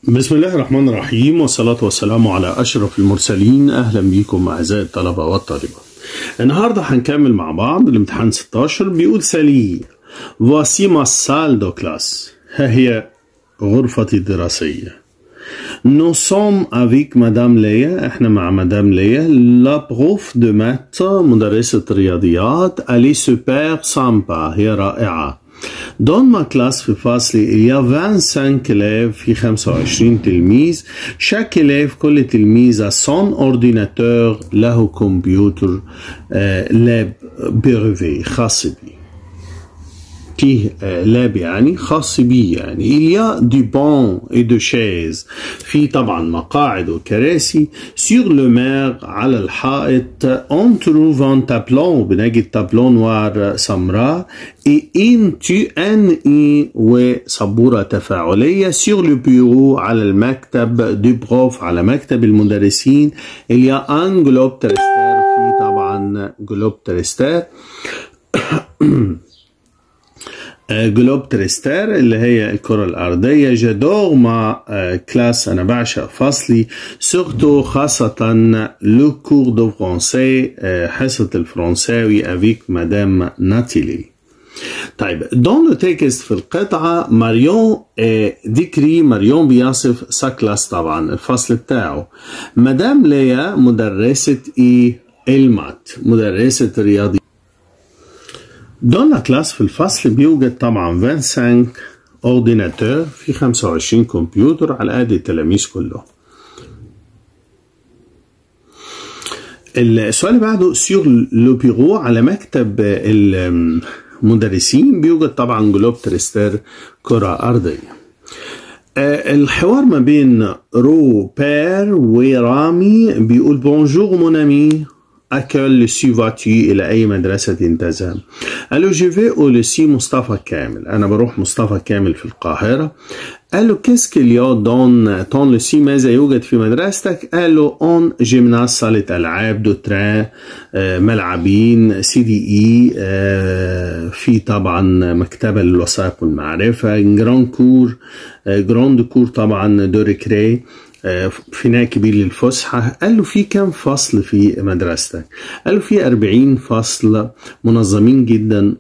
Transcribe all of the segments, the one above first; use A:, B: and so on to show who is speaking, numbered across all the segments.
A: بسم الله الرحمن الرحيم، والصلاة والسلام على أشرف المرسلين. أهلا بكم أعزائي الطلبة والطالبات. النهاردة هنكمل مع بعض الامتحان 16. بيقول سالي voici ma salle de classe. ها هي غرفتي الدراسية. Nous sommes avec Madame Léa. احنا مع مدام ليا. La prof de maths مدرسة رياضيات. Elle est super sympa. هي رائعة. Dans ma classe في فصلي il y a 25 élèves في 25 تلميذ. Chaque élève كل تلميذ a son ordinateur له كمبيوتر لاب بريفي خاص بيه. فيه لاب يعني خاص بيه يعني. Il y a du banc et de chaises. في طبعا مقاعد وكراسي. Sur le mur على الحائط. On trouve un tableau. بنجد تابلو نوار سمراء. Et une TNI وسبورة تفاعلية. Sur le bureau على المكتب. Du prof على مكتب المدرسين. Il y a un globe terrestre. في طبعا globe terrestre. جلوب تريستر اللي هي الكرة الأرضية. جادور مع كلاس أنا بعشق فصلي. سورتو خاصة لو كور دو فرونسي حصة الفرنساوي أفيك مدام ناتيلي. طيب دون لو تكست في القطعة ماريون ديكري. ماريون بيصف سا كلاس طبعا الفصل بتاعه. مدام ليا مدرسة المات مدرسة رياضيات. دون لا كلاس في الفصل بيوجد طبعا 25 اورديناتور في 25 كمبيوتر على قد التلاميذ كلهم. السؤال اللي بعده سيور لو بيرو على مكتب المدرسين بيوجد طبعا جلوب تريستر كرة أرضية. الحوار ما بين رو بير ورامي بيقول بونجور مون امي. أكل سيفاتي إلى أي مدرسة تذهب؟ قال له جو في أو لسي مصطفى كامل. أنا بروح مصطفى كامل في القاهرة. قال له كيسك اليا دون طون لسي ماذا يوجد في مدرستك؟ قال له أون جيمناز صالة ألعاب دو تران ملعبين سي دي إي في طبعا مكتبة للوثائق والمعرفة. جراند كور جراند كور طبعا دو ريكري فناء كبير للفسحة. قال له في كم فصل في مدرستك؟ قال له في 40 فصل منظمين جدا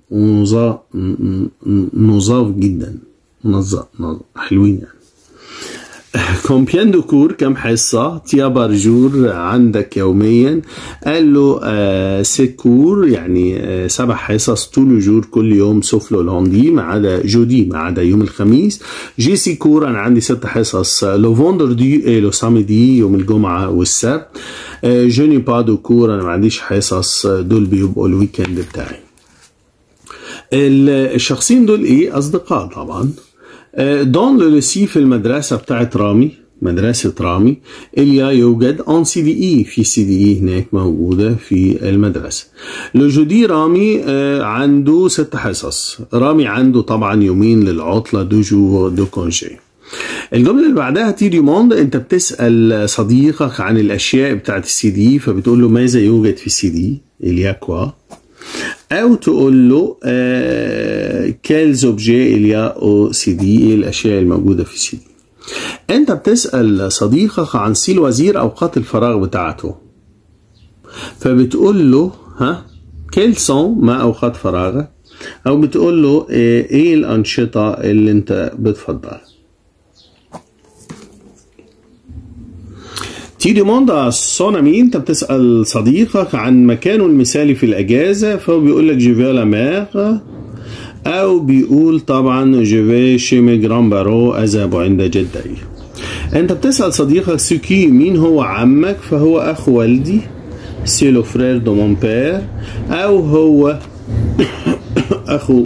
A: ونظاف جدا حلوين يعني. كومبيان دو كور كم حصة؟ تيا بارجور عندك يوميا. قال له سيكور يعني 7 حصص طول جور كل يوم سوف لو لوندي ما عدا جودي ما عدا يوم الخميس. جي سيكور أنا عندي 6 حصص لو فوندردي اي لو سامدي يوم الجمعة والسبت. جوني با دو كور أنا ما عنديش حصص دول بيبقوا الويكند بتاعي. الشخصين دول ايه؟ أصدقاء طبعا. دون لوسي في المدرسة بتاعت رامي مدرسة رامي إليا يوجد أون سي دي إي في سي دي إي هناك موجودة في المدرسة. لجودي رامي عنده 6 حصص. رامي عنده طبعا يومين للعطلة دو جو دو كونجي. الجملة اللي بعدها تيدي موند. انت بتسأل صديقك عن الأشياء بتاعت السي دي فبتقول له ماذا يوجد في السي دي إليا كوا. أو تقول له كيلز اوبجي إليا أو سي دي الأشياء الموجودة في السي دي. أنت بتسأل صديقك عن سي الوزير أوقات الفراغ بتاعته فبتقول له كيل سون ما أوقات فراغك. أو بتقول له إيه الأنشطة اللي أنت بتفضلها. تيجي موندا سونامي. انت بتسأل صديقك عن مكانه المثالي في الأجازة فهو بيقول لك جيفي لا مير. أو بيقول طبعا جيفي شي مي جران بارو أذهب عند جدي. انت بتسأل صديقك سكي مين هو عمك فهو أخو والدي سي لو فرير دو مون بير. أو هو أخو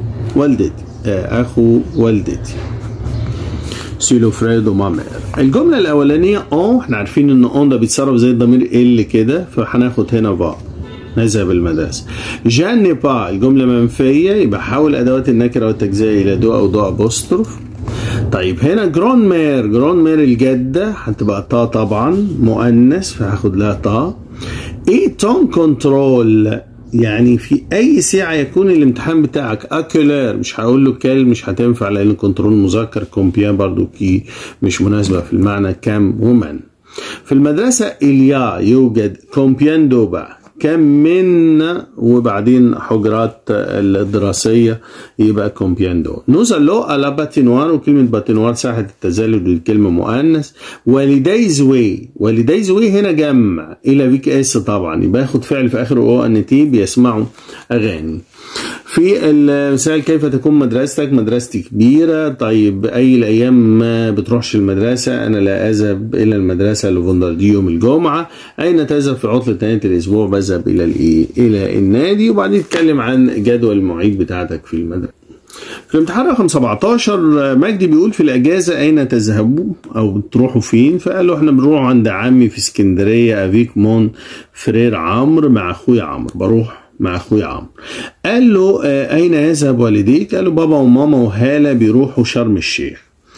A: والدتي سي لو فرير دو ما مير. الجملة الأولانية احنا عارفين ان ده بيتصرف زي الضمير ال كده فهناخد هنا با نذهب المدرسة. جان ني با الجملة منفية يبقى حول أدوات النكرة والتجزئة إلى دو أو دو أبوستروف. طيب هنا جران مير الجدة هتبقى طا طبعا مؤنث فهاخد لها طا. ايه تون كنترول يعني في اي ساعة يكون الامتحان بتاعك اكولار، مش هقول له كال مش هتنفع لان كنترول مذكر، كومبيان برضو كي مش مناسبة في المعنى كام ومن. في المدرسة إليا يوجد كومبيان دوبا كم من وبعدين حجرات الدراسية يبقى كومبيان دو. نوصل على باتينوار، وكلمة باتينوار ساحة التزلج والكلمة مؤنث. والدي زوي، والدي زوي هنا جمع إلى بيك اس طبعا يبقى ياخد فعل في آخر او ان تي بيسمعوا أغاني. في المثال كيف تكون مدرستك؟ مدرستي كبيرة. طيب أي الأيام ما بتروحش المدرسة؟ أنا لا أذهب إلى المدرسة لفندردي يوم الجمعة. أين تذهب في عطلة نهاية الأسبوع؟ بذهب إلى إلى النادي. وبعدين نتكلم عن جدول المواعيد بتاعتك في المدرسة. في الامتحان رقم 17 مجدي بيقول في الأجازة أين تذهبوا أو بتروحوا فين؟ فقال له إحنا بنروح عند عمي في اسكندرية أفيك مون فرير عمرو، مع أخويا عمرو، بروح مع أخويا عمرو. قال له أين يذهب والديك؟ قال له بابا وماما وهالة بيروحوا شرم الشيخ.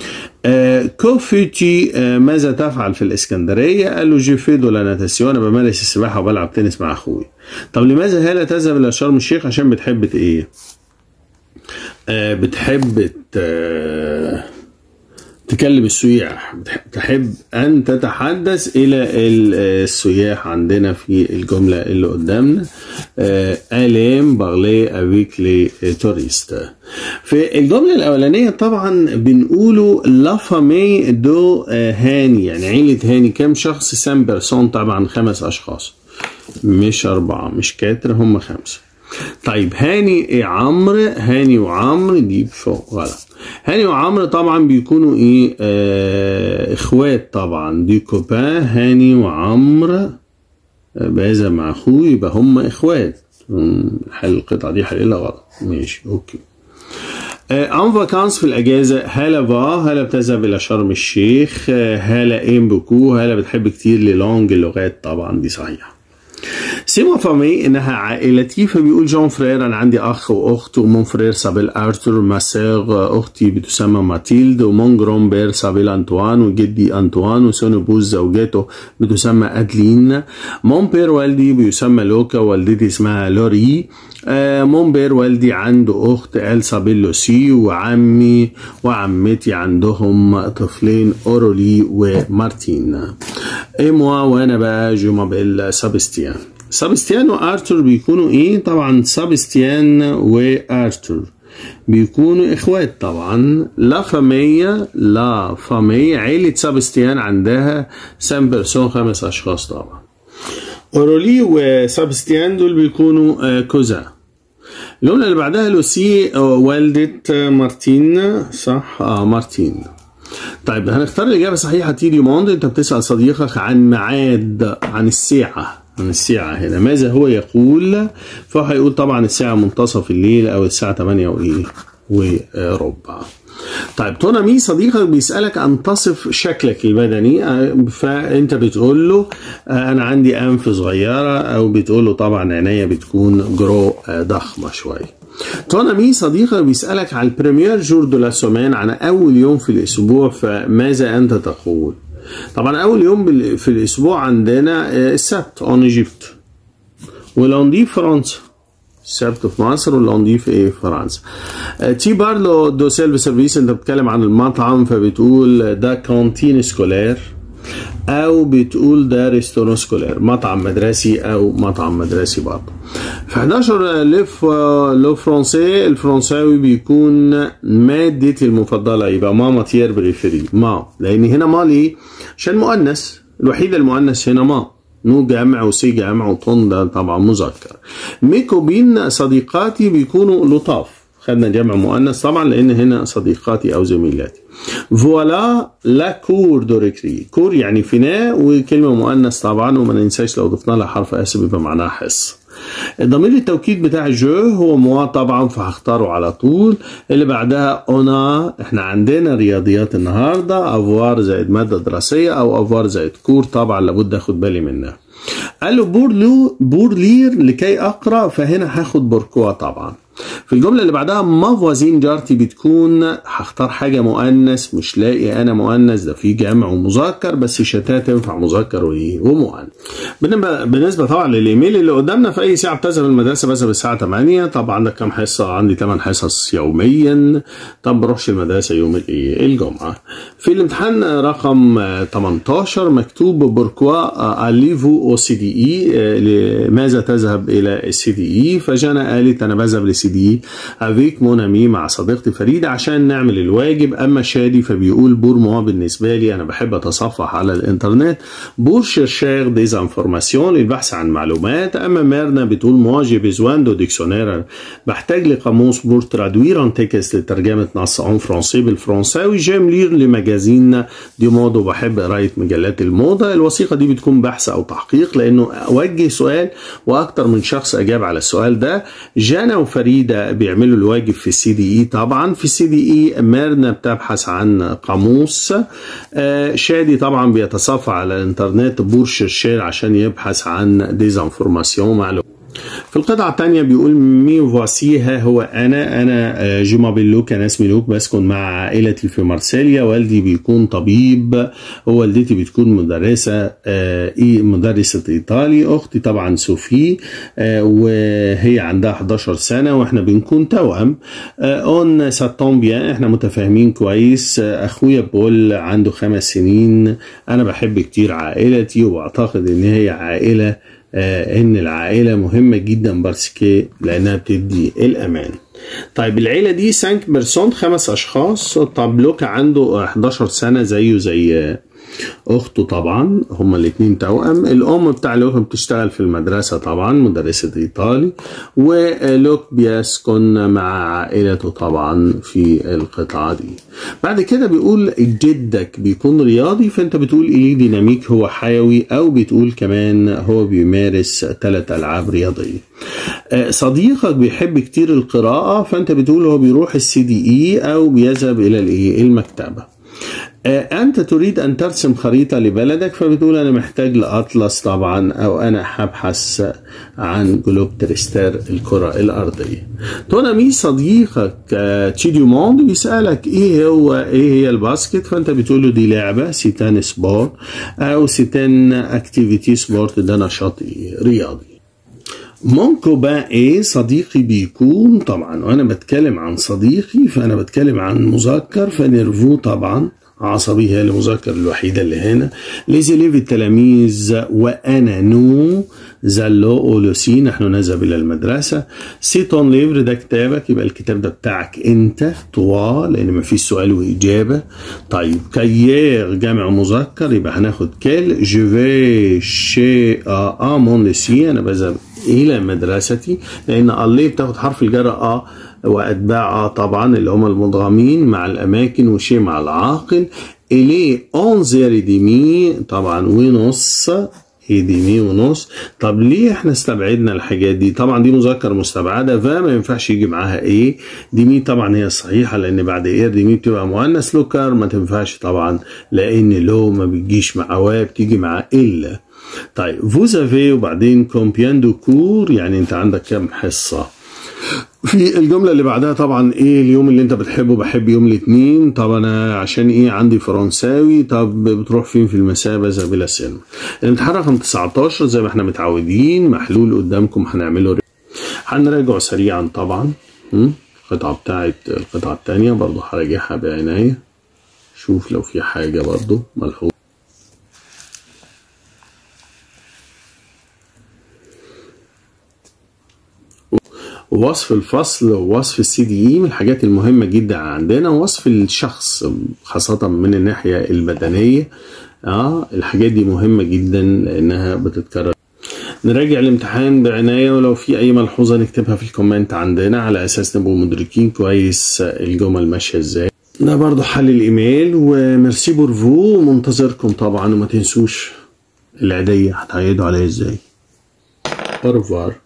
A: كوفيتي ماذا تفعل في الإسكندرية؟ قال له جيفي دو لا ناتاسيون، أنا بمارس السباحة وبلعب تنس مع أخويا. طب لماذا هالة تذهب إلى شرم الشيخ؟ عشان بتحب إيه؟ بتحب تكلم السياح، تحب أن تتحدث إلى السياح. عندنا في الجملة اللي قدامنا أليم بارلي أفيك لي توريست. في الجملة الأولانية طبعا بنقوله لا فامي دو هاني، يعني عيلة هاني كم شخص؟ 5 بيرسون، طبعا 5 أشخاص مش 4 مش كاتر، هم 5. طيب هاني عمرو، هاني وعمرو دي فوق غلط. هاني وعمرو طبعا بيكونوا ايه؟ اخوات طبعا، دي كوبان. هاني وعمرو بهذا مع اخوه يبقى هم اخوات. حل القطعه دي حللها غلط، ماشي اوكي. ان فاكانس في الاجازه. هالة بتذهب الى شرم الشيخ. هالة ايم بوكو، هالة بتحب كتير للونج اللغات، طبعا دي صحيحه. سيما فامي انها عائلتي، فبيقول جون فرير انا عندي اخ واخت، ومون فرير سابيل ارثر، ماسيغ اختي بتسمى ماتيلد، ومون جرون بير سابيل انطوان، وجدي انطوان، وسون بوز زوجته بتسمى ادلين. مون بير والدي بيسمى لوكا، والدتي اسمها لوري. مون بير والدي عنده اخت السابيل لوسي، وعمي وعمتي عندهم طفلين اورولي ومارتين. موا وانا بقى جومابيل سابستيان. سابستيان وارثر بيكونوا ايه؟ طبعا سابستيان وارثر بيكونوا اخوات طبعا. لا فامية عيلة سابستيان عندها 5 بيرسون، 5 اشخاص طبعا. اورولي وسابستيان دول بيكونوا كوزان. الجملة اللي بعدها لوسي والدة مارتين، صح؟ مارتين. طيب هنختار الإجابة صحيحة. تيدي موند، أنت بتسأل صديقك عن ميعاد، عن الساعة، هنا ماذا هو يقول؟ فهيقول طبعا الساعة منتصف الليل أو الساعة 8:15. طيب تونامي صديقك بيسألك أن تصف شكلك البدني، فأنت بتقول له أنا عندي أنف صغيرة، أو بتقول له طبعا عينيا بتكون جرو ضخمة شوية. تونامي صديقك بيسألك على البريمير جور دو لا سومان، عن أول يوم في الأسبوع، فماذا أنت تقول؟ طبعا أول يوم في الأسبوع عندنا السبت أون إيجيبت، ولوندي في فرنسا، السبت في مصر ولوندي في فرنسا. تي بارلو دو سيلف سيرفيس، أنت بتتكلم عن المطعم فبتقول دا كانتين سكولير، أو بتقول ده ريستوران سكولير، مطعم مدرسي أو مطعم مدرسي برضه. في 11 لو فرنسي، الفرنساوي بيكون مادتي المفضلة، يبقى ما ماتير بريفيري، ما، لأن هنا ما ليه؟ عشان مؤنث، الوحيدة المؤنث هنا ما، نو جامع وسي جامع وطن ده طبعا مذكر. ميكوبين صديقاتي بيكونوا لطاف، خدنا جمع مؤنث طبعا لان هنا صديقاتي او زميلاتي. فوالا لا كور دو ريكري، كور يعني فناء وكلمه مؤنث طبعا، وما ننساش لو ضفنا لها حرف اسف يبقى معناها حصه. ضمير التوكيد بتاع جو هو موا طبعا، فهختاره على طول. اللي بعدها اونا، احنا عندنا رياضيات النهارده، افوار زائد ماده دراسيه او افوار زائد كور، طبعا لابد اخد بالي منها. قال له بور لير لكي اقرا، فهنا هاخد بوركوا طبعا. في الجمله اللي بعدها ما فوازين جارتي بتكون، هختار حاجه مؤنث، مش لاقي انا مؤنث، ده في جمع ومذكر بس شتات تنفع مذكر ومؤنث. بالنسبه طبعا للايميل اللي قدامنا، في اي ساعه بتذهب المدرسه؟ بذهب الساعه 8. طب عندك كام حصه؟ عندي 8 حصص يوميا. طب بروحش المدرسه يوم الجمعه. في الامتحان رقم 18 مكتوب بوركوا اليفو او سي دي اي، لماذا تذهب الى السي دي اي؟ فجانا قالت انا بذهب للسي دي اي افيك مون امي، مع صديقتي فريده عشان نعمل الواجب. اما شادي فبيقول بور موا بالنسبه لي انا بحب اتصفح على الانترنت، بور شيرشير ديز انفورماسيون للبحث عن معلومات. اما ميرنا بتقول موا جي بيزوان دو ديكسيونير، بحتاج لقاموس بور ترادوير ان تكست لترجمه نص اون فرونسي بالفرنساوي. جيم لير لي ماجازين دي مود، وبحب قرايه مجلات الموضه. الوثيقه دي بتكون بحث او تحقيق، لانه اوجه سؤال واكتر من شخص اجاب على السؤال ده. جانا وفريده بيعملوا الواجب في السي دي اي. طبعا في السي دي اي ميرنا بتبحث عن قاموس، شادي طبعا بيتصفح على الانترنت بور شيرشير عشان يبحث عن ديزانفورماسيون معلومات. في القطعة الثانية بيقول مي فواسي، ها هو أنا جو مابيل لوك، أنا اسمي لوك، بسكن مع عائلتي في مارسيليا. والدي بيكون طبيب، ووالدتي بتكون مدرسة مدرسة إيطالي. أختي طبعا سوفي، وهي عندها 11 سنة، وإحنا بنكون توأم. أون ساتون بيان، إحنا متفاهمين كويس. أخويا بول عنده 5 سنين. أنا بحب كتير عائلتي، وأعتقد إن هي عائلة ان العائله مهمه جدا بارسكي لانها بتدي الامان. طيب العيله دي 5 بيرسون، 5 اشخاص. طب لوكا عنده 11 سنه زيه زي اخته طبعا، هما الاثنين توأم. الام بتاع لوكا بتشتغل في المدرسه طبعا، مدرسه ايطالي. ولوك بيسكن مع عائلته طبعا في القطعه دي. بعد كده بيقول جدك بيكون رياضي، فانت بتقول ايه ديناميك هو حيوي، او بتقول كمان هو بيمارس 3 ألعاب رياضيه. صديقك بيحب كتير القراءه، فانت بتقول هو بيروح السي دي اي او بيذهب الى المكتبه. أنت تريد أن ترسم خريطة لبلدك، فبتقول أنا محتاج لأطلس طبعا، أو أنا هبحث عن جلوب تريستير الكرة الأرضية. تونامي صديقك تشيديو موند بيسألك إيه هي الباسكت، فأنت بتقول له دي لعبة، سيتان سبورت، أو سيتان أكتيفيتي سبورت، ده نشاط رياضي. مونكو بقى ايه صديقي بيكون طبعا، وانا بتكلم عن صديقي فانا بتكلم عن مذكر، فنرفو طبعا عصبي هي المذكر الوحيده اللي هنا. ليزيليف التلاميذ، وانا نو زالو اولوسي نحن نذهب الى المدرسه. سيتون ليفر ده كتابك، يبقى الكتاب ده بتاعك انت توا، لان ما فيش سؤال واجابه. طيب كايير جمع مذكر، يبقى هناخد كيل. جو في شي مون ليسي، انا بذهب الى مدرستي، لان اللي بتاخد حرف الجر واتباع طبعا اللي هم المدغمين مع الاماكن، وشي مع العاقل. اليه 11 ديمي طبعا ونص، ديمي ونص. طب ليه احنا استبعدنا الحاجات دي؟ طبعا دي مذكر مستبعده، فما ينفعش يجي معاها ايه ديمي. طبعا هي الصحيحه، لان بعد ايه ديمي بتبقى مؤنث. لوكار ما تنفعش طبعا، لان لو ما بتجيش مع وا، بتيجي مع الا. طيب فوزافي، وبعدين كومبيان دو كور، يعني انت عندك كم حصه. في الجمله اللي بعدها طبعا ايه اليوم اللي انت بتحبه؟ بحب يوم الاثنين. طب انا عشان ايه عندي فرنساوي. طب بتروح فين في المساء؟ بذهب الى السينما. الامتحان رقم 19 زي ما احنا متعودين، محلول قدامكم هنعمله، هنراجعه سريعا طبعا. القطعه بتاعت القطعه الثانيه برضو هراجعها بعنايه، شوف لو في حاجه برضو ملحوظه. ووصف الفصل ووصف السي دي اي من الحاجات المهمة جدا عندنا، ووصف الشخص خاصة من الناحية البدنية. الحاجات دي مهمة جدا لأنها بتتكرر. نراجع الامتحان بعناية، ولو في أي ملحوظة نكتبها في الكومنت عندنا على أساس نبقوا مدركين كويس الجمل ماشية ازاي. ده برضو حل الإيميل، وميرسي بورفو، منتظركم طبعا، وما تنسوش العيدية هتعيدوا عليها ازاي. أوروفوار.